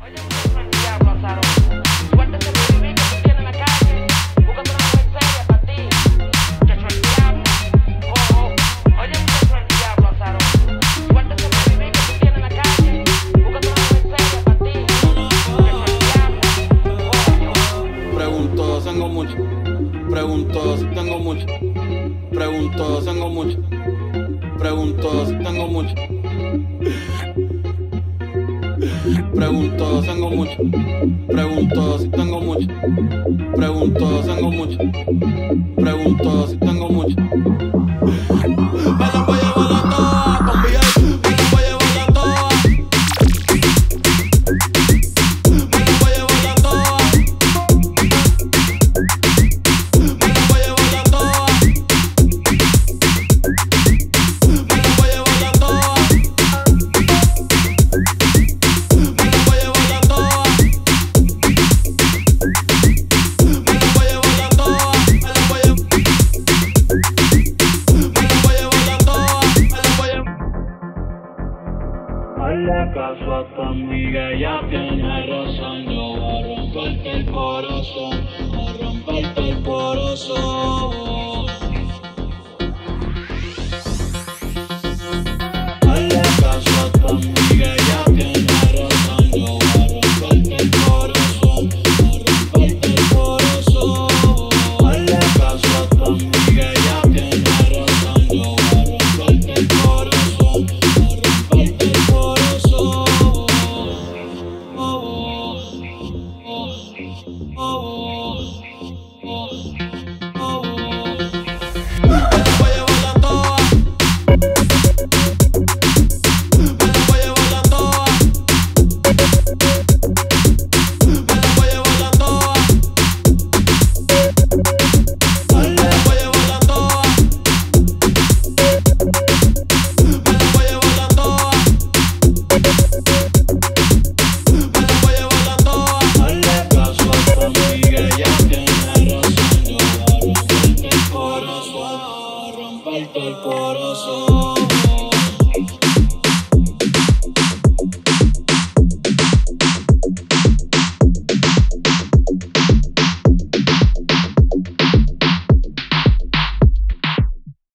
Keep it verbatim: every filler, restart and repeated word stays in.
Pregunto si tengo mucho. Pregunto si tengo mucho. Pregunto si tengo mucho. Pregunto si tengo mucho. Pregunto si tengo mucho. Pregunto si tengo mucho. Pregunto si tengo mucho. Me la voy a llevar a todas con V I P. Me la voy a llevar a todas. Me la voy a llevar a todas. Me la voy a llevar a todas. Me la voy a llevar a todas. Me la voy a llevar a todas. Me la voy a llevar a todas. Me la voy a Hazle caso a tu amiga, ella tiene razón. Yo voy a romperte el corazón, voy a romperte el corazón.